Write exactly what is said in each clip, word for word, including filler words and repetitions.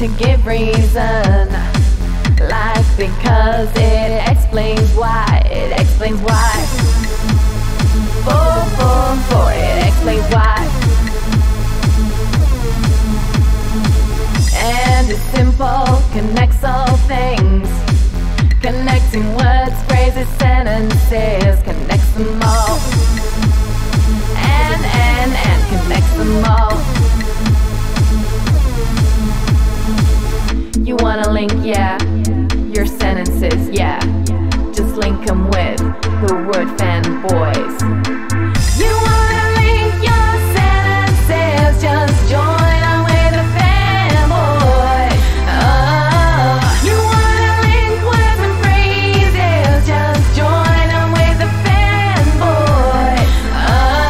to give reason, like because it explains why, it explains why. Four, four, four, it explains why. And it's simple, connects all things, connecting words, phrases, sentences, connects them all. And, and, and connects them all. You wanna link, yeah, your sentences, yeah. Just link them with the word fanboys. You wanna link your sentences, just join on with a fanboy. Oh, you wanna link words and phrases, just join on with a fanboy. Oh,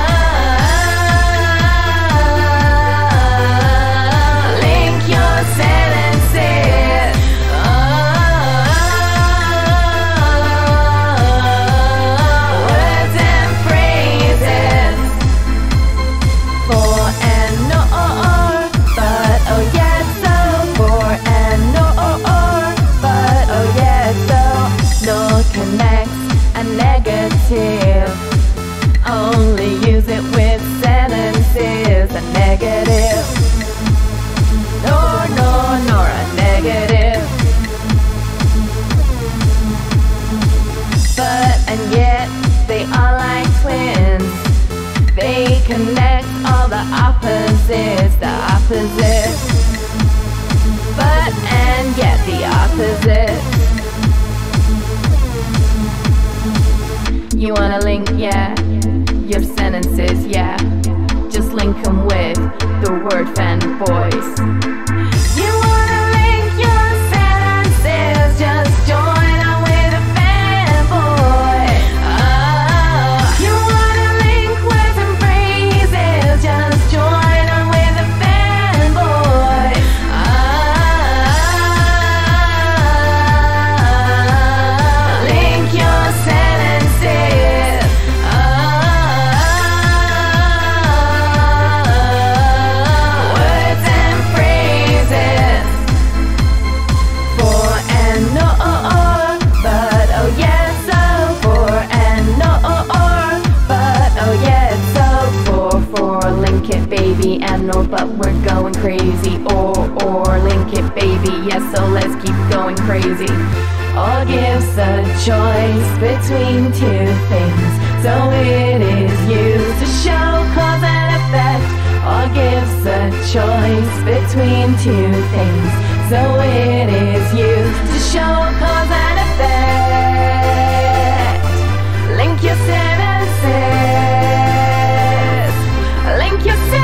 link your sentences. Oh, words and phrases. For and no, but oh yes, so. For and no, but oh yes, so. No connects a negative. Only use it with sentences. A negative. Nor, nor, nor a negative. But and yet they are like twins. They connect all the opposites, the opposites. But and yet the opposites. You wanna link, yeah, your sentences, yeah. Just link them with the word fanboys. You wanna link your sentences, just join on with a fanboy. Oh, you wanna link words and phrases, just join on with a fanboy. Oh, link your sentences. Oh, words and phrases. For and no, but oh yes, so. For and no, but oh yes, so. For, for, link it baby, and no, but we're going crazy. Or, or, link it baby, yes, so let's keep going crazy. Or gives a choice between two things, so it is used to show cause and effect. Or gives a choice between two things, so it is used to show cause and effect. Link your sentences. Link your sentences.